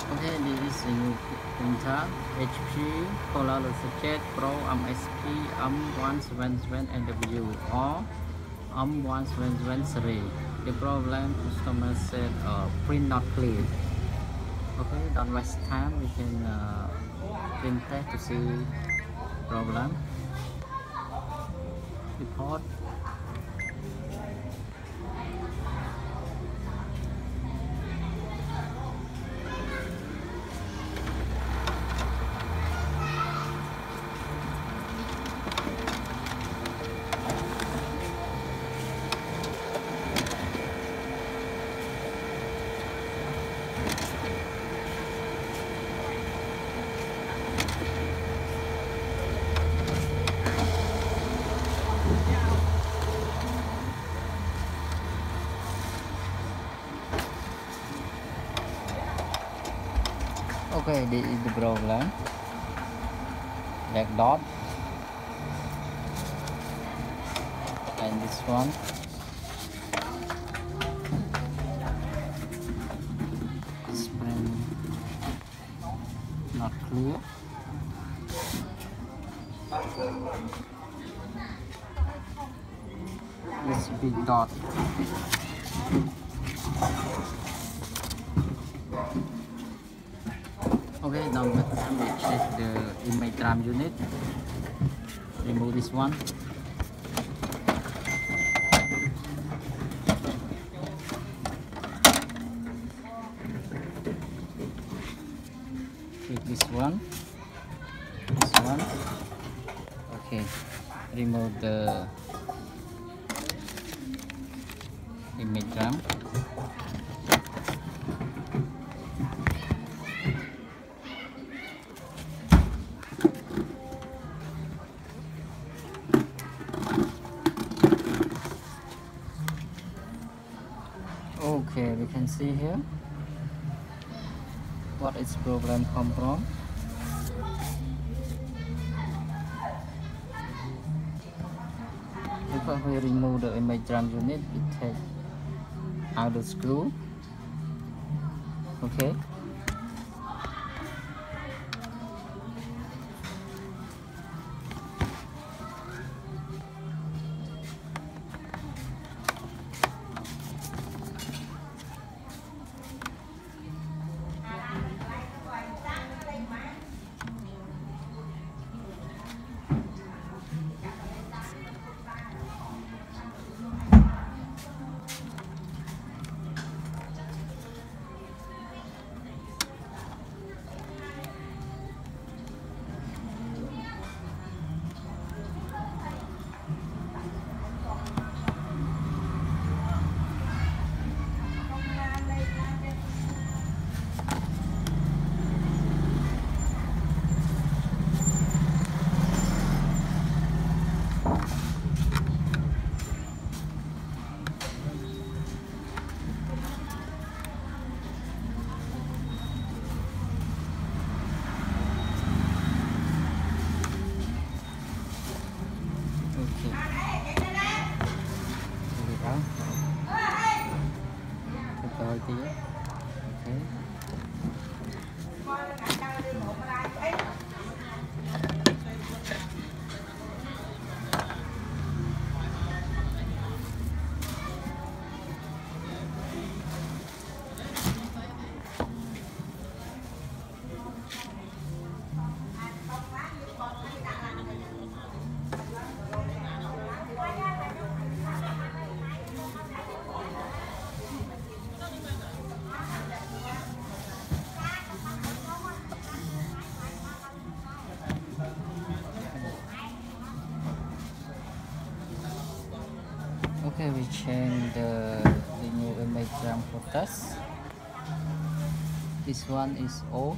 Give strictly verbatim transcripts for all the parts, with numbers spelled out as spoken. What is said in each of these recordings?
Okay, this is a new printer H P PolarJet Pro M S P M one seventy-seven N W or M one seventy-seven series. The problem customer said uh, print not clear. Okay, don't waste time. We can uh, print test to see problem. Report. Okay, this is the problem. Black dot and this one. This print not clear. This big dot. Okay, now we check the image RAM unit. Remove this one. Take this one. This one. Okay. Remove the image RAM. Okay, we can see here what its problem come from. If we remove the image RAM unit, we take out the screw. Okay. Thì okay. Okay, we change the, the new image RAM for test. This one is O.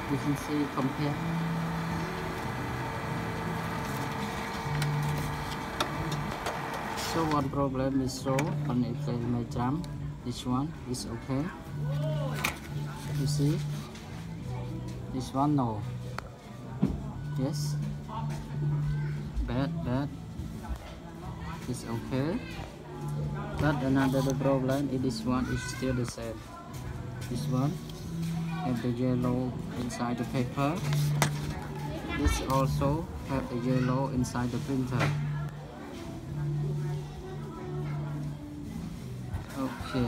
You can see compare. So one problem is so on if my jam, this one is okay. You see, this one no. Yes, bad, bad. It's okay. But another problem is this one is still the same. This one have the yellow inside the paper. This also have the yellow inside the printer. Okay.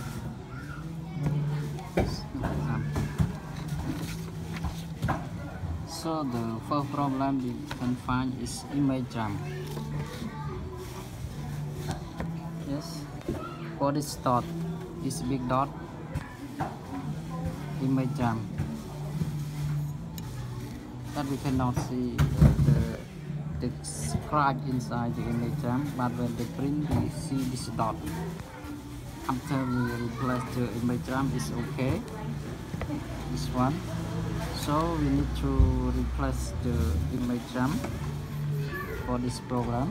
So the first problem we can find is image jam. Yes. For this dot, this big dot, image jam. That we cannot see the the scratch inside the image jam, but when they print we see this dot. After we replace the image jam is okay. This one. So we need to replace the image jam for this program.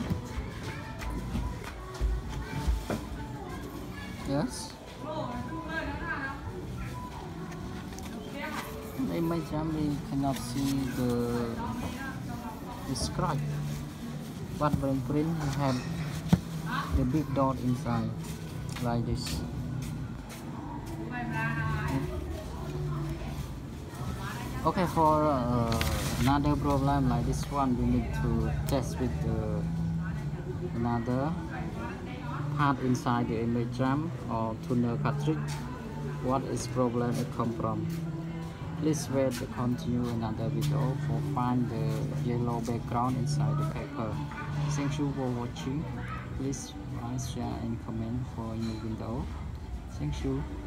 Yes. The image jam we cannot see the, the scratch, but when print we have the big dot inside like this. Okay, for uh, another problem like this one, we need to test with the, another part inside the image jam or tuner cartridge. What is problem it come from? Please wait to continue another video for find the yellow background inside the paper. Thank you for watching. Please like, share and comment for new video. Thank you.